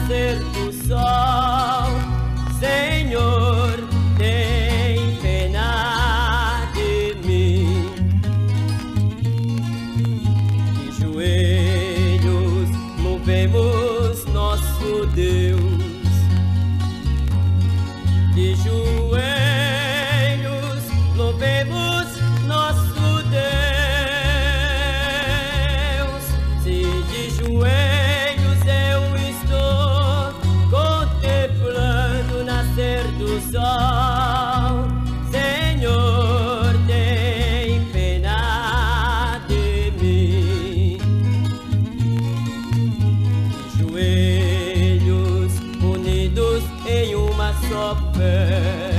nascer do sol. Senhor, tem pena de mim. De joelhos louvemos nosso Deus. De joelhos louvemos nosso Deus. Se de joelhos eu estou contemplando o nascer do sol, Senhor, tem pena de mim. De joelhos unidos em uma só fé,